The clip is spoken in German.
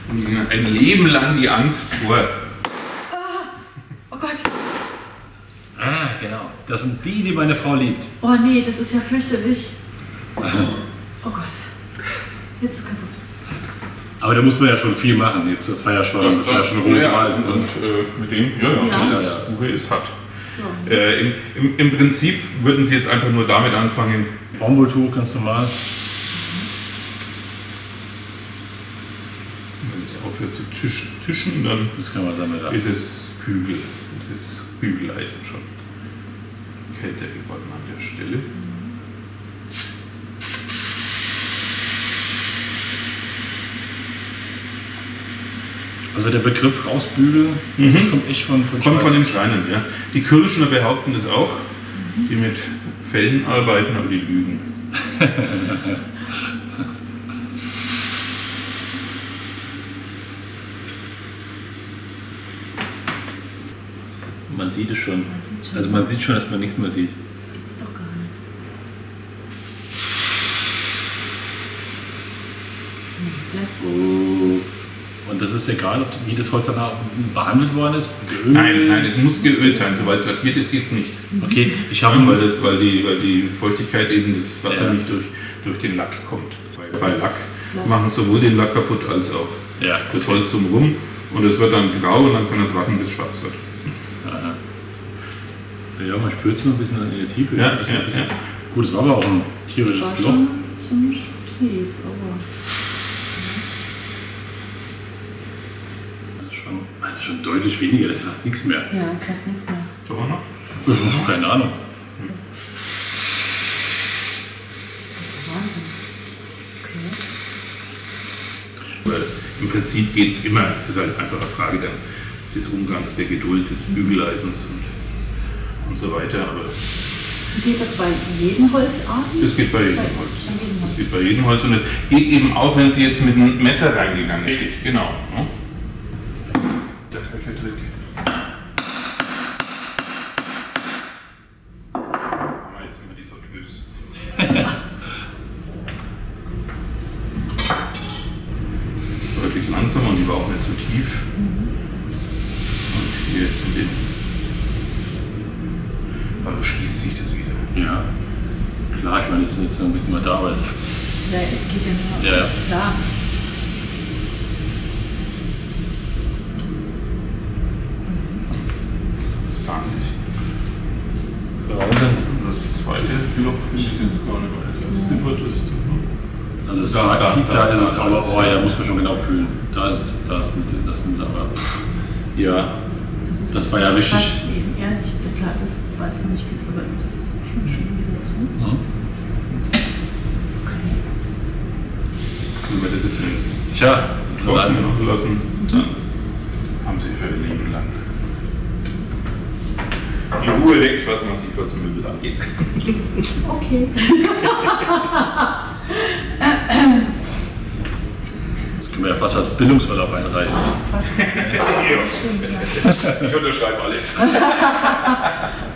und ihnen ein Leben lang die Angst vor. Oh Gott. Ah, genau. Das sind die, die meine Frau liebt. Oh nee, das ist ja fürchterlich. Oh Gott. Jetzt ist es kaputt. Aber da muss man ja schon viel machen. Jetzt, das war ja schon rot. Und mit dem, das Buche ist hart. So. Im Prinzip würden Sie jetzt einfach nur damit anfangen. Baumwolltuch, ganz normal. Wenn es aufhört zu zischen, dann Das kann man damit ist es Bügel. Das ist Bügeleisen schon. Kälter geworden an der Stelle. Also der Begriff rausbügeln, das kommt echt von Kommt von den Schreinern, ja. Die Kirschner behaupten das auch, die mit Fellen arbeiten, aber die lügen. Man sieht es schon. Also man sieht schon, dass man nichts mehr sieht. Das gibt's doch gar nicht. Oh. Und das ist egal, wie das Holz danach behandelt worden ist? Geölt? Nein, es muss geölt sein. Sobald es lackiert ist, geht es nicht. Okay, ich habe mal weil die Feuchtigkeit eben das Wasser nicht durch den Lack kommt. Bei Lack machen sowohl den Lack kaputt als auch das Holz drumherum. Und es wird dann grau und dann kann es warten, bis es schwarz wird. Ja, man spürt es noch ein bisschen in der Tiefe. Ja. Gut, es war aber auch ein tierisches Das war Loch. schon ziemlich tief, aber... Also schon deutlich weniger, das ist fast nichts mehr. Ja, ist fast nichts mehr. Schauen wir noch. Keine Ahnung. Das ist Wahnsinn. Okay. Weil im Prinzip geht es immer, es ist halt einfach eine Frage des Umgangs, der Geduld, des Bügeleisens und so weiter. Aber Geht das bei jedem Holzarten? das geht bei jedem Holz. Das geht bei jedem Holz und es geht eben auch, wenn Sie jetzt mit einem Messer reingegangen sind. Genau. Ne? Der Köchertrick. Jetzt sind wir die Sauteuse. Deutlich langsamer und die war auch nicht so tief. Und hier jetzt in den. Also schließt sich das wieder. Ja. Klar, ich meine, das ist jetzt ein bisschen mal da, aber. Ja, es geht ja nur. Ja. Klar. Das gar nicht. Wahnsinn. Das zweite Loch finde ich jetzt gar nicht weiter. Das Snipper, das. Also das Da ist es, aber ist da muss man schon genau fühlen. Das sind aber. Ja. Das war ja das richtig. passt eben, ehrlich, klar, das weiß ich nicht, aber das ist auch schon schön wieder zu. Okay. Wenn wir das jetzt Tja, trocknen noch lassen, dann haben Sie für Ihr Leben lang die Ruhe weg, was massiver zum Möbel angeht. Okay. das können wir ja fast als Bildungsurlaub einreichen. Fast. Ich unterschreibe alles.